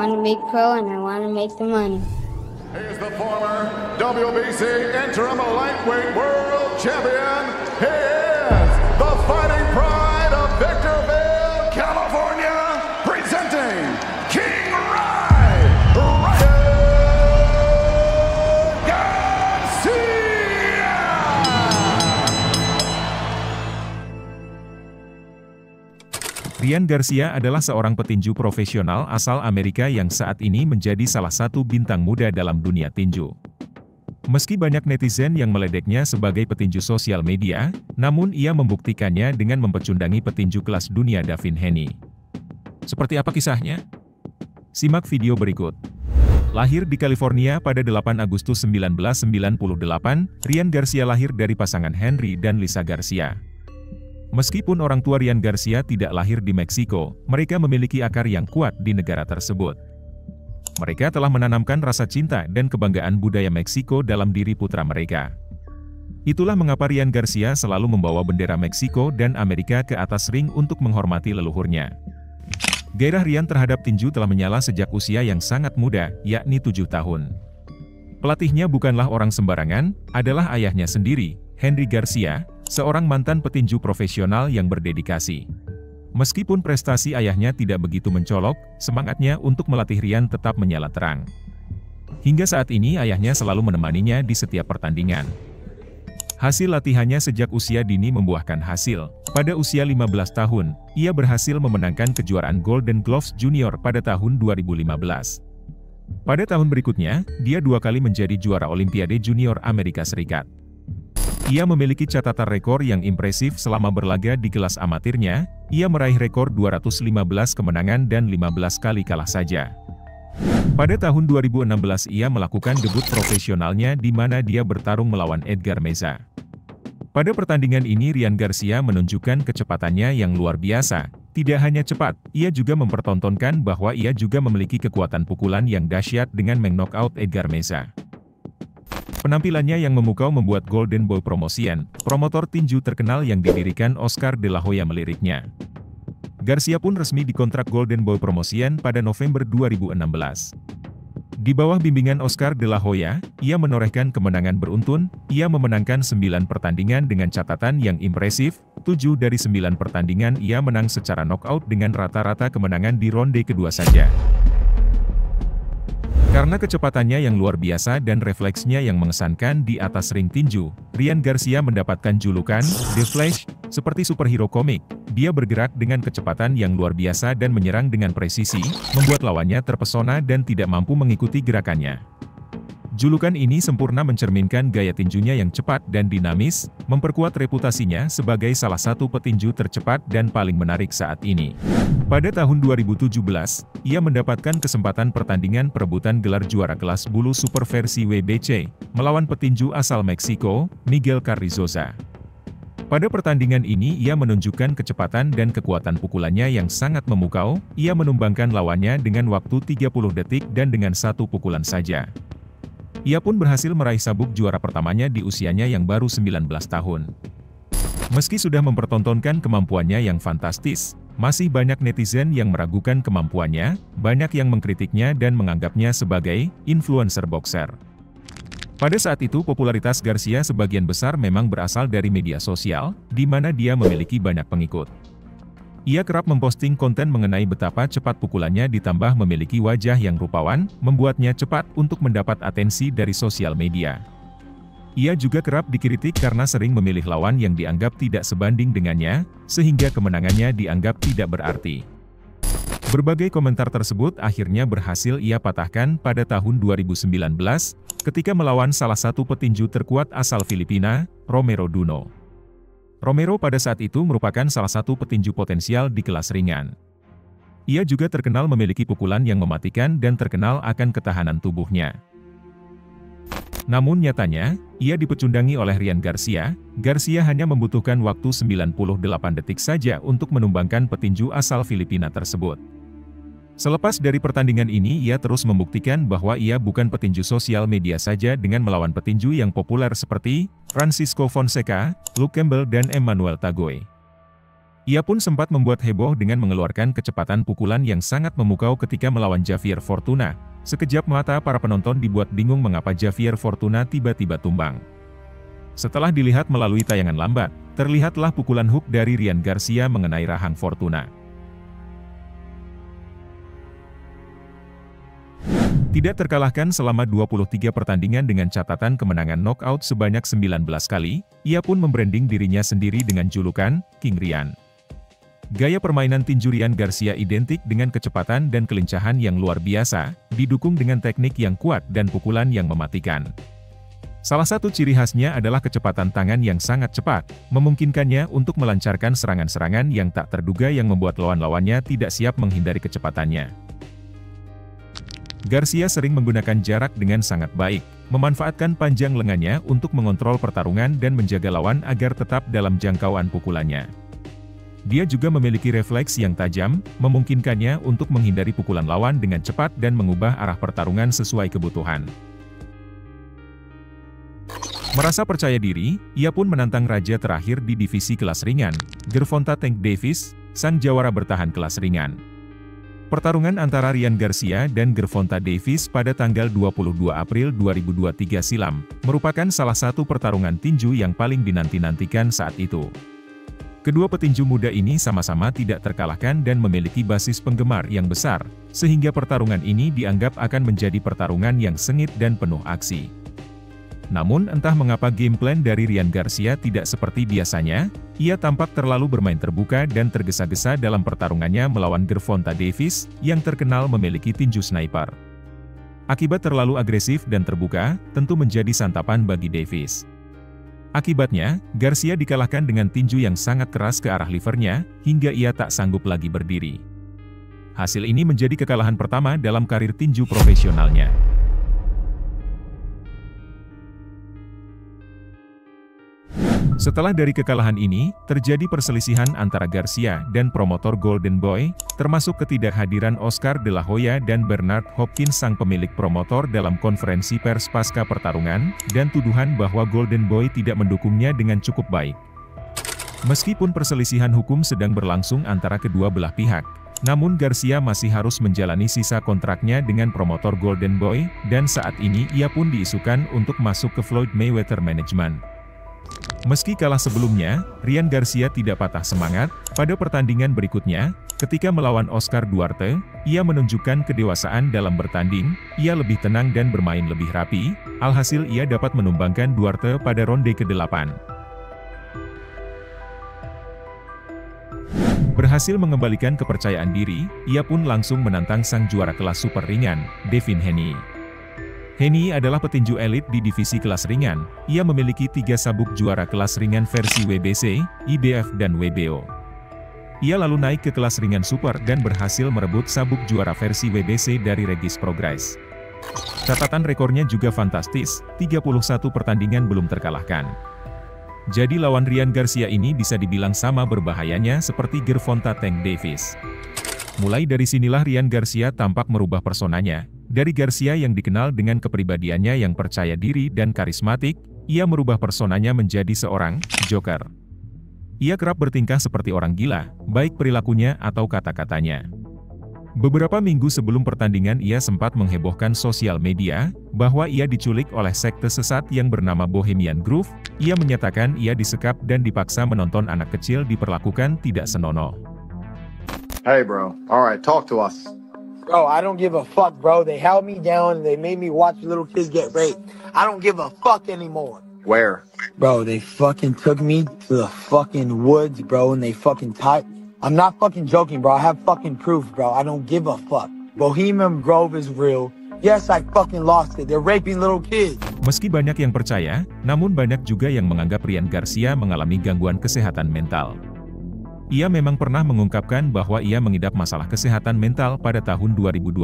want to be pro and I want to make the money. He is the former WBC interim lightweight world champion. He is the fighting pride of Victorville, California, presenting King Ryan Garcia. Ryan Garcia adalah seorang petinju profesional asal Amerika yang saat ini menjadi salah satu bintang muda dalam dunia tinju. Meski banyak netizen yang meledeknya sebagai petinju sosial media, namun ia membuktikannya dengan mempecundangi petinju kelas dunia Devin Haney. Seperti apa kisahnya? Simak video berikut. Lahir di California pada 8 Agustus 1998, Ryan Garcia lahir dari pasangan Henry dan Lisa Garcia. Meskipun orang tua Ryan Garcia tidak lahir di Meksiko, mereka memiliki akar yang kuat di negara tersebut. Mereka telah menanamkan rasa cinta dan kebanggaan budaya Meksiko dalam diri putra mereka. Itulah mengapa Ryan Garcia selalu membawa bendera Meksiko dan Amerika ke atas ring untuk menghormati leluhurnya. Gairah Ryan terhadap tinju telah menyala sejak usia yang sangat muda, yakni 7 tahun. Pelatihnya bukanlah orang sembarangan, adalah ayahnya sendiri, Henry Garcia, seorang mantan petinju profesional yang berdedikasi. Meskipun prestasi ayahnya tidak begitu mencolok, semangatnya untuk melatih Ryan tetap menyala terang. Hingga saat ini ayahnya selalu menemaninya di setiap pertandingan. Hasil latihannya sejak usia dini membuahkan hasil. Pada usia 15 tahun, ia berhasil memenangkan kejuaraan Golden Gloves Junior pada tahun 2015. Pada tahun berikutnya, dia 2 kali menjadi juara Olimpiade Junior Amerika Serikat. Ia memiliki catatan rekor yang impresif selama berlaga di kelas amatirnya. Ia meraih rekor 215 kemenangan dan 15 kali kalah saja. Pada tahun 2016 ia melakukan debut profesionalnya di mana dia bertarung melawan Edgar Meza. Pada pertandingan ini Ryan Garcia menunjukkan kecepatannya yang luar biasa. Tidak hanya cepat, ia juga mempertontonkan bahwa ia juga memiliki kekuatan pukulan yang dahsyat dengan meng-knockout Edgar Meza. Penampilannya yang memukau membuat Golden Boy Promotion, promotor tinju terkenal yang didirikan Oscar de la Hoya meliriknya. Garcia pun resmi dikontrak Golden Boy Promotion pada November 2016. Di bawah bimbingan Oscar de la Hoya, ia menorehkan kemenangan beruntun. Ia memenangkan 9 pertandingan dengan catatan yang impresif. 7 dari 9 pertandingan ia menang secara knockout dengan rata-rata kemenangan di ronde kedua saja. Karena kecepatannya yang luar biasa dan refleksnya yang mengesankan di atas ring tinju, Ryan Garcia mendapatkan julukan The Flash. Seperti superhero komik, dia bergerak dengan kecepatan yang luar biasa dan menyerang dengan presisi, membuat lawannya terpesona dan tidak mampu mengikuti gerakannya. Julukan ini sempurna mencerminkan gaya tinjunya yang cepat dan dinamis, memperkuat reputasinya sebagai salah satu petinju tercepat dan paling menarik saat ini. Pada tahun 2017, ia mendapatkan kesempatan pertandingan perebutan gelar juara kelas bulu super versi WBC, melawan petinju asal Meksiko, Miguel Carrizosa. Pada pertandingan ini ia menunjukkan kecepatan dan kekuatan pukulannya yang sangat memukau. Ia menumbangkan lawannya dengan waktu 30 detik dan dengan 1 pukulan saja. Ia pun berhasil meraih sabuk juara pertamanya di usianya yang baru 19 tahun. Meski sudah mempertontonkan kemampuannya yang fantastis, masih banyak netizen yang meragukan kemampuannya, banyak yang mengkritiknya dan menganggapnya sebagai influencer boxer. Pada saat itu popularitas Garcia sebagian besar memang berasal dari media sosial, di mana dia memiliki banyak pengikut. Ia kerap memposting konten mengenai betapa cepat pukulannya ditambah memiliki wajah yang rupawan, membuatnya cepat untuk mendapat atensi dari sosial media. Ia juga kerap dikritik karena sering memilih lawan yang dianggap tidak sebanding dengannya, sehingga kemenangannya dianggap tidak berarti. Berbagai komentar tersebut akhirnya berhasil ia patahkan pada tahun 2019, ketika melawan salah satu petinju terkuat asal Filipina, Romero Duno. Romero pada saat itu merupakan salah satu petinju potensial di kelas ringan. Ia juga terkenal memiliki pukulan yang mematikan dan terkenal akan ketahanan tubuhnya. Namun nyatanya, ia dipecundangi oleh Ryan Garcia. Garcia hanya membutuhkan waktu 98 detik saja untuk menumbangkan petinju asal Filipina tersebut. Selepas dari pertandingan ini ia terus membuktikan bahwa ia bukan petinju sosial media saja dengan melawan petinju yang populer seperti Francisco Fonseca, Luke Campbell dan Emmanuel Tagoe. Ia pun sempat membuat heboh dengan mengeluarkan kecepatan pukulan yang sangat memukau ketika melawan Javier Fortuna. Sekejap mata para penonton dibuat bingung mengapa Javier Fortuna tiba-tiba tumbang. Setelah dilihat melalui tayangan lambat, terlihatlah pukulan hook dari Ryan Garcia mengenai rahang Fortuna. Tidak terkalahkan selama 23 pertandingan dengan catatan kemenangan knockout sebanyak 19 kali, ia pun membranding dirinya sendiri dengan julukan King Ryan. Gaya permainan tinju Ryan Garcia identik dengan kecepatan dan kelincahan yang luar biasa, didukung dengan teknik yang kuat dan pukulan yang mematikan. Salah satu ciri khasnya adalah kecepatan tangan yang sangat cepat, memungkinkannya untuk melancarkan serangan-serangan yang tak terduga yang membuat lawan-lawannya tidak siap menghindari kecepatannya. Garcia sering menggunakan jarak dengan sangat baik, memanfaatkan panjang lengannya untuk mengontrol pertarungan dan menjaga lawan agar tetap dalam jangkauan pukulannya. Dia juga memiliki refleks yang tajam, memungkinkannya untuk menghindari pukulan lawan dengan cepat dan mengubah arah pertarungan sesuai kebutuhan. Merasa percaya diri, ia pun menantang raja terakhir di divisi kelas ringan, Gervonta Tank Davis, sang jawara bertahan kelas ringan. Pertarungan antara Ryan Garcia dan Gervonta Davis pada tanggal 22 April 2023 silam, merupakan salah satu pertarungan tinju yang paling dinanti-nantikan saat itu. Kedua petinju muda ini sama-sama tidak terkalahkan dan memiliki basis penggemar yang besar, sehingga pertarungan ini dianggap akan menjadi pertarungan yang sengit dan penuh aksi. Namun entah mengapa game plan dari Ryan Garcia tidak seperti biasanya, ia tampak terlalu bermain terbuka dan tergesa-gesa dalam pertarungannya melawan Gervonta Davis, yang terkenal memiliki tinju sniper. Akibat terlalu agresif dan terbuka, tentu menjadi santapan bagi Davis. Akibatnya, Garcia dikalahkan dengan tinju yang sangat keras ke arah livernya, hingga ia tak sanggup lagi berdiri. Hasil ini menjadi kekalahan pertama dalam karir tinju profesionalnya. Setelah dari kekalahan ini, terjadi perselisihan antara Garcia dan promotor Golden Boy, termasuk ketidakhadiran Oscar de la Hoya dan Bernard Hopkins sang pemilik promotor dalam konferensi pers pasca pertarungan, dan tuduhan bahwa Golden Boy tidak mendukungnya dengan cukup baik. Meskipun perselisihan hukum sedang berlangsung antara kedua belah pihak, namun Garcia masih harus menjalani sisa kontraknya dengan promotor Golden Boy, dan saat ini ia pun diisukan untuk masuk ke Floyd Mayweather Management. Meski kalah sebelumnya, Ryan Garcia tidak patah semangat. Pada pertandingan berikutnya, ketika melawan Oscar Duarte, ia menunjukkan kedewasaan dalam bertanding, ia lebih tenang dan bermain lebih rapi, alhasil ia dapat menumbangkan Duarte pada ronde ke-8. Berhasil mengembalikan kepercayaan diri, ia pun langsung menantang sang juara kelas super ringan, Devin Haney. Haney adalah petinju elit di divisi kelas ringan, ia memiliki 3 sabuk juara kelas ringan versi WBC, IBF dan WBO. Ia lalu naik ke kelas ringan super dan berhasil merebut sabuk juara versi WBC dari Regis Prograis. Catatan rekornya juga fantastis, 31 pertandingan belum terkalahkan. Jadi lawan Ryan Garcia ini bisa dibilang sama berbahayanya seperti Gervonta Tank Davis. Mulai dari sinilah Ryan Garcia tampak merubah personanya. Dari Garcia yang dikenal dengan kepribadiannya yang percaya diri dan karismatik, ia merubah personanya menjadi seorang joker. Ia kerap bertingkah seperti orang gila, baik perilakunya atau kata-katanya. Beberapa minggu sebelum pertandingan ia sempat menghebohkan sosial media, bahwa ia diculik oleh sekte sesat yang bernama Bohemian Groove. Ia menyatakan ia disekap dan dipaksa menonton anak kecil diperlakukan tidak senonoh. Hey bro, alright, talk to us. Bro, I don't give a fuck, bro. They held me down and they made me watch little kids get raped. I don't give a fuck anymore. Where? Bro, they fucking took me to the fucking woods, bro, and they fucking tied. I'm not fucking joking, bro. I have fucking proof, bro. I don't give a fuck. Bohemian Grove is real. Yes, I fucking lost it. They're raping little kids. Meski banyak yang percaya, namun banyak juga yang menganggap Ryan Garcia mengalami gangguan kesehatan mental. Ia memang pernah mengungkapkan bahwa ia mengidap masalah kesehatan mental pada tahun 2021.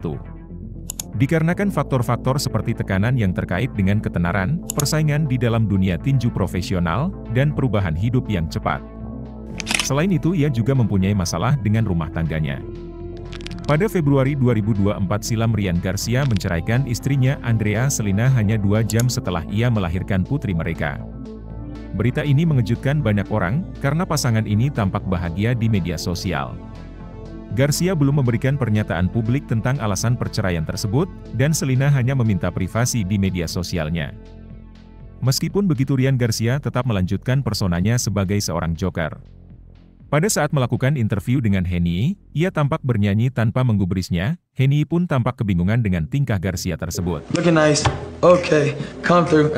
Dikarenakan faktor-faktor seperti tekanan yang terkait dengan ketenaran, persaingan di dalam dunia tinju profesional, dan perubahan hidup yang cepat. Selain itu ia juga mempunyai masalah dengan rumah tangganya. Pada Februari 2024 silam Ryan Garcia menceraikan istrinya Andrea Selina hanya 2 jam setelah ia melahirkan putri mereka. Berita ini mengejutkan banyak orang, karena pasangan ini tampak bahagia di media sosial. Garcia belum memberikan pernyataan publik tentang alasan perceraian tersebut, dan Selena hanya meminta privasi di media sosialnya. Meskipun begitu, Ryan Garcia tetap melanjutkan personanya sebagai seorang joker. Pada saat melakukan interview dengan Henny, ia tampak bernyanyi tanpa menggubrisnya. Henny pun tampak kebingungan dengan tingkah Garcia tersebut. Looking nice. Okay, come through.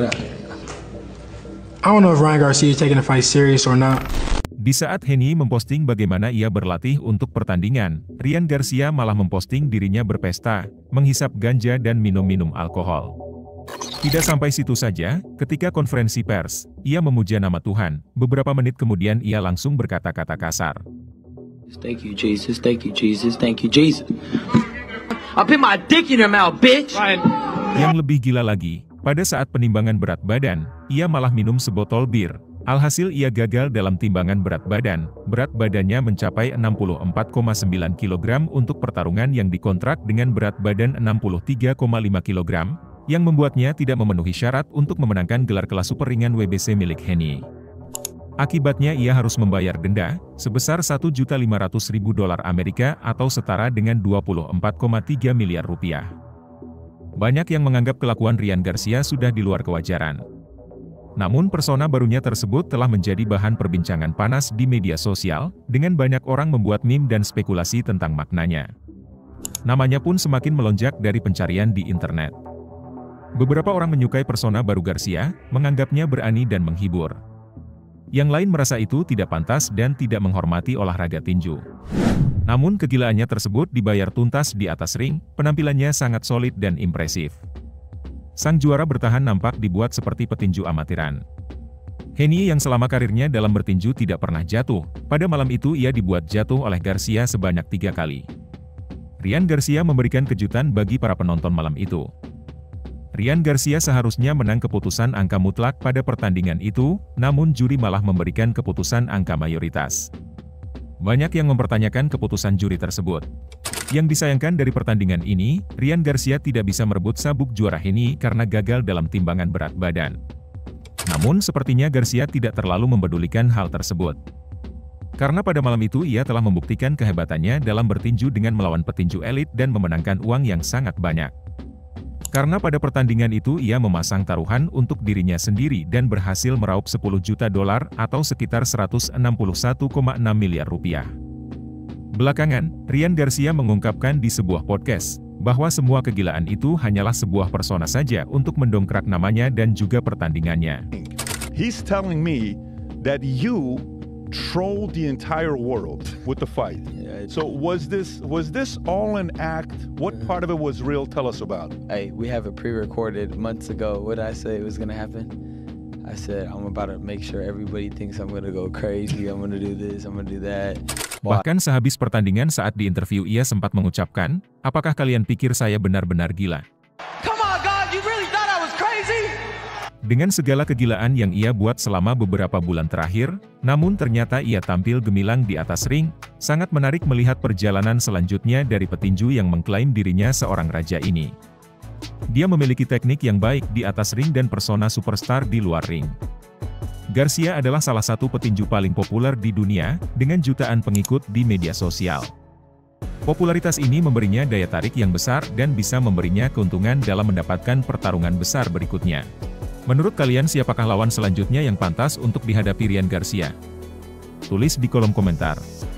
I don't know if Ryan Garcia is taking the fight serious or not. Di saat Henny memposting bagaimana ia berlatih untuk pertandingan, Ryan Garcia malah memposting dirinya berpesta, menghisap ganja dan minum-minum alkohol. Tidak sampai situ saja, ketika konferensi pers, ia memuja nama Tuhan. Beberapa menit kemudian ia langsung berkata-kata kasar. Thank you, Jesus. Thank you, Jesus. Thank you, Jesus. I put my dick in your mouth, bitch. Yang lebih gila lagi, pada saat penimbangan berat badan, ia malah minum sebotol bir. Alhasil ia gagal dalam timbangan berat badan. Berat badannya mencapai 64,9 kg untuk pertarungan yang dikontrak dengan berat badan 63,5 kg, yang membuatnya tidak memenuhi syarat untuk memenangkan gelar kelas super ringan WBC milik Henny. Akibatnya ia harus membayar denda sebesar $1.500.000 Amerika atau setara dengan 24,3 miliar rupiah. Banyak yang menganggap kelakuan Ryan Garcia sudah di luar kewajaran. Namun persona barunya tersebut telah menjadi bahan perbincangan panas di media sosial, dengan banyak orang membuat meme dan spekulasi tentang maknanya. Namanya pun semakin melonjak dari pencarian di internet. Beberapa orang menyukai persona baru Garcia, menganggapnya berani dan menghibur. Yang lain merasa itu tidak pantas dan tidak menghormati olahraga tinju. Namun kegilaannya tersebut dibayar tuntas di atas ring, penampilannya sangat solid dan impresif. Sang juara bertahan nampak dibuat seperti petinju amatiran. Henny yang selama karirnya dalam bertinju tidak pernah jatuh, pada malam itu ia dibuat jatuh oleh Garcia sebanyak 3 kali. Ryan Garcia memberikan kejutan bagi para penonton malam itu. Ryan Garcia seharusnya menang keputusan angka mutlak pada pertandingan itu, namun juri malah memberikan keputusan angka mayoritas. Banyak yang mempertanyakan keputusan juri tersebut. Yang disayangkan dari pertandingan ini, Ryan Garcia tidak bisa merebut sabuk juara Henny karena gagal dalam timbangan berat badan. Namun sepertinya Garcia tidak terlalu mempedulikan hal tersebut. Karena pada malam itu ia telah membuktikan kehebatannya dalam bertinju dengan melawan petinju elit dan memenangkan uang yang sangat banyak. Karena pada pertandingan itu ia memasang taruhan untuk dirinya sendiri dan berhasil meraup $10 juta atau sekitar 161,6 miliar rupiah. Belakangan, Ryan Garcia mengungkapkan di sebuah podcast, bahwa semua kegilaan itu hanyalah sebuah persona saja untuk mendongkrak namanya dan juga pertandingannya. He's telling me that you trolled the entire world with the fight. So was this all an act? What part of it was real? Tell us about it. Hey, we have it pre-recorded months ago. What did I say was going to happen? I said, I'm about to make sure everybody thinks I'm going to go crazy. I'm going to do this, I'm going to do that. Bahkan sehabis pertandingan saat diinterview ia sempat mengucapkan, apakah kalian pikir saya benar-benar gila? Come on, God, you really thought I was crazy? Dengan segala kegilaan yang ia buat selama beberapa bulan terakhir, namun ternyata ia tampil gemilang di atas ring. Sangat menarik melihat perjalanan selanjutnya dari petinju yang mengklaim dirinya seorang raja ini. Dia memiliki teknik yang baik di atas ring dan persona superstar di luar ring. Garcia adalah salah satu petinju paling populer di dunia, dengan jutaan pengikut di media sosial. Popularitas ini memberinya daya tarik yang besar dan bisa memberinya keuntungan dalam mendapatkan pertarungan besar berikutnya. Menurut kalian siapakah lawan selanjutnya yang pantas untuk dihadapi Ryan Garcia? Tulis di kolom komentar.